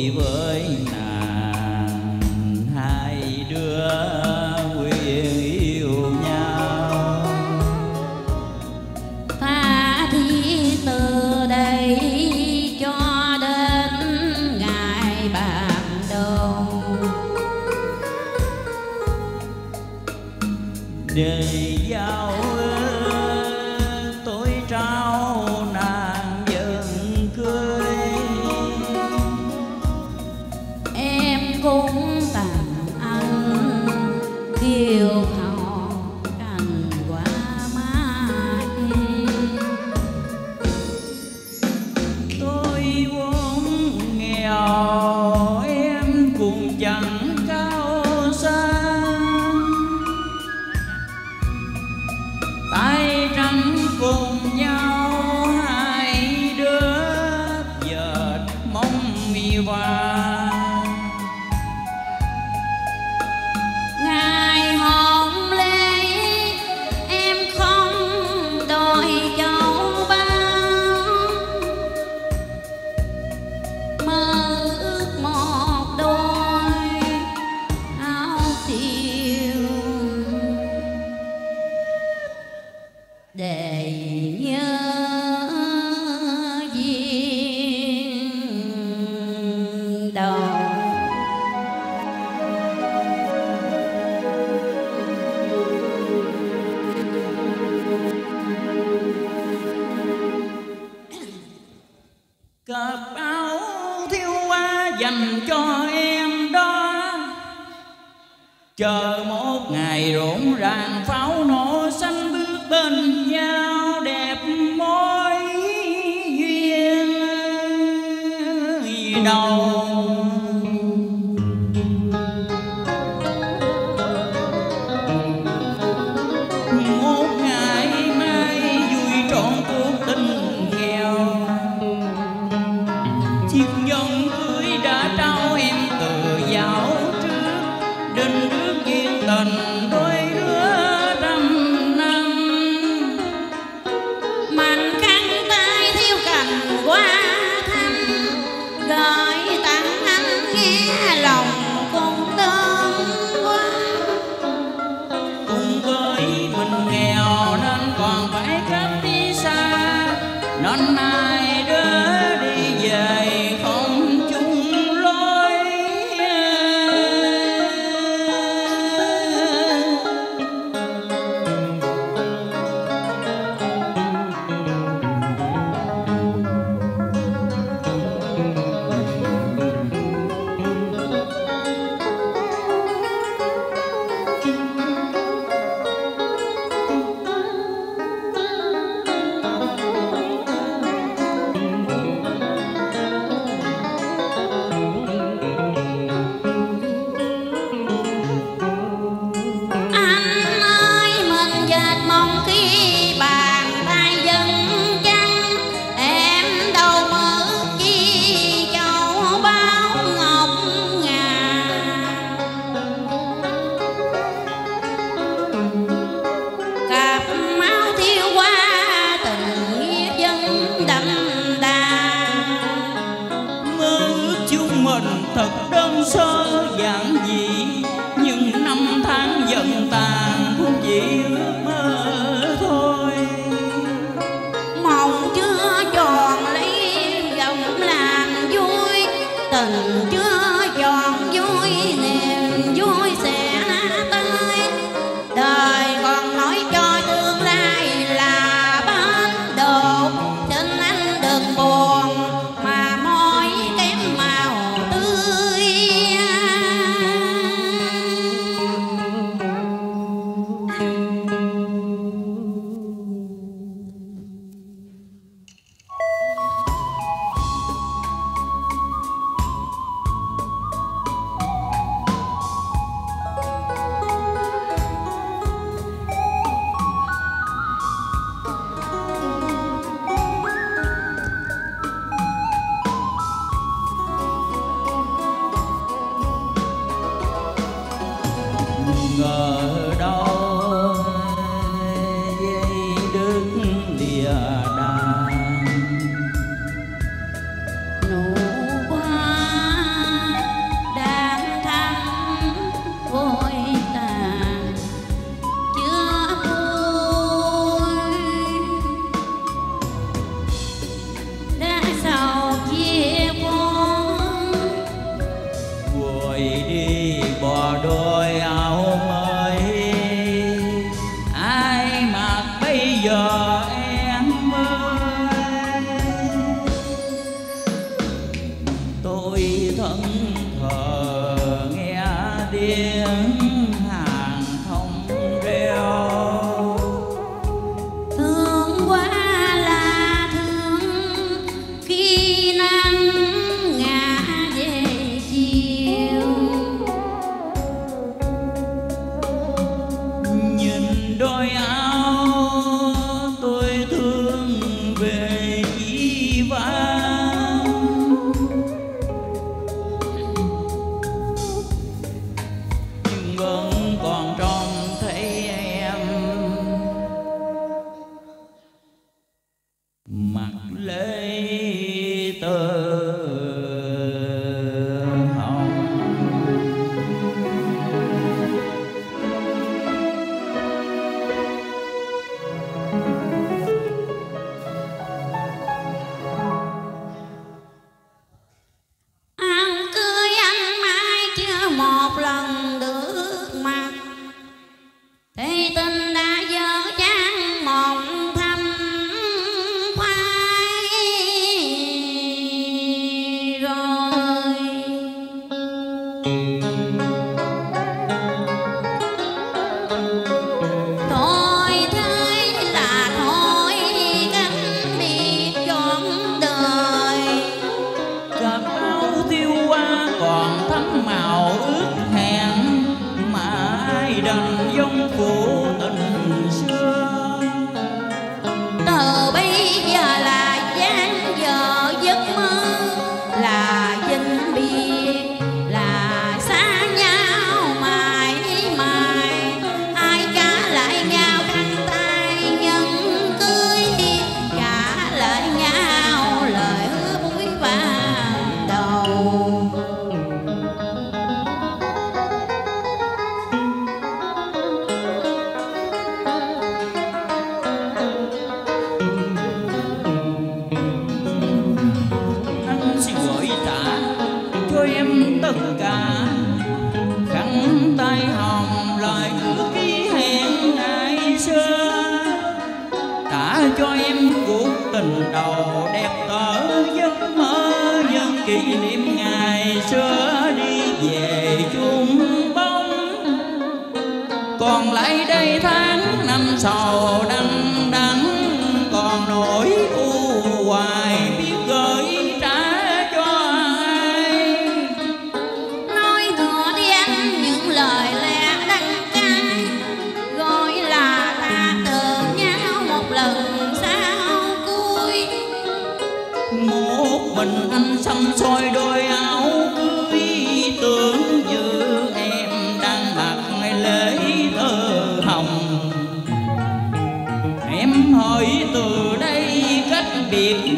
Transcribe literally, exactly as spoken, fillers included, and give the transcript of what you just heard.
với nàng, hai đứa quyện yêu nhau. Tha thiết từ đây cho đến ngày ban đầu, để giao tôi trao nàng vẫn cưới. em cũng tặng anh kiều hậu cành hoa mai. Tôi vốn nghèo em cũng chẳng cao sang, tay trắng cùng nhau hai đứa dệt mong mi vàng. Ngày hôn lễ em không đòi châu báu, mơ ước một đôi áo thiêu để nhớ duyên đầu. Cặp áo thiếu hoa dành cho em đó, chờ một ngày rộn ràng pháo nổ xanh bước bên nhau đẹp mối duyên đầu. Một ngày mai vui trọn cuộc tình nghèo, chiếc nhẫn cưới đã trao em từ dạo trước, định rước duyên tình đôi đứa trăm năm. Mạnh khăn tay thiếu cành hoa thanh, gửi tặng anh nghe lòng cùng tôm quá. Cùng với mình nghèo nên còn phải cách đi xa, nên hai đứa đi về không chung lối. Anh ơi mình dệt mong khi bàn tay dân chân, em đâu mơ chi châu báu ngọc ngà. Cặp máu thiêu hoa tình nghĩa dân đậm đà, Mơ ước chúng mình thật đơn sơ giản dị, nhưng năm tháng dần tàn cũng chỉ ước mơ thôi. mong chưa tròn lấy dòng làm vui, tình chưa tròn vui niềm vui sẽ tới. Đời còn nói cho tương lai là bến đột, xin anh đừng buồn mà môi kém màu tươi. em tất cả, khăn tay hồng lời ước ký hẹn ngày xưa, đã cho em cuộc tình đầu đẹp tở giấc mơ, nhân kỷ niệm ngày xưa đi về chung bóng. Còn lại đây tháng năm sầu đắng đắng, còn nỗi u hoài biết gửi trả cho ai. Nói ngựa đen những lời lẽ đắng cay, gọi là ta từ nhau một lần sau cuối. Một mình anh xăm soi đôi áo cưới, tưởng như em đang mặc lễ thơ hồng. Em hỏi từ đây cách biệt